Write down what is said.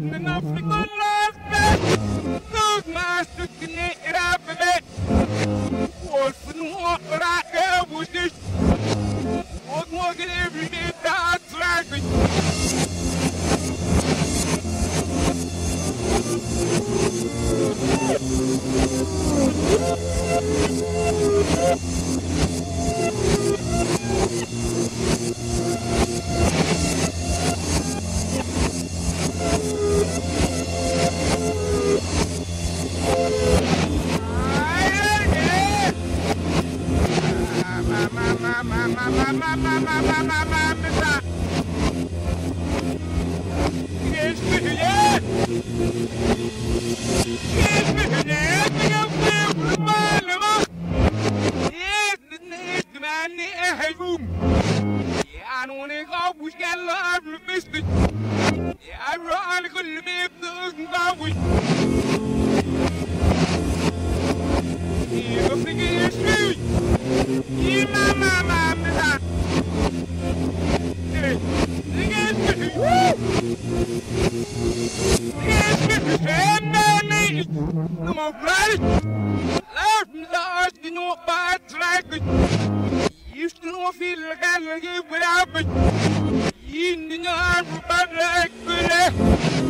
and African last bet. Those masters can it up a bit. Wolf and walk right there was this. Walking every day, that's like it. I don't want to go, we got love, we missed it. Yeah, I run, I couldn't live, doesn't go with. Yeah, I'm thinking it's true. Yeah, my, yeah, it's true. Yeah, it's true. Come on, buddy. Love me, Lord, you know about it's like it. Used to know I feel like I can give without me. You know I'm about like good.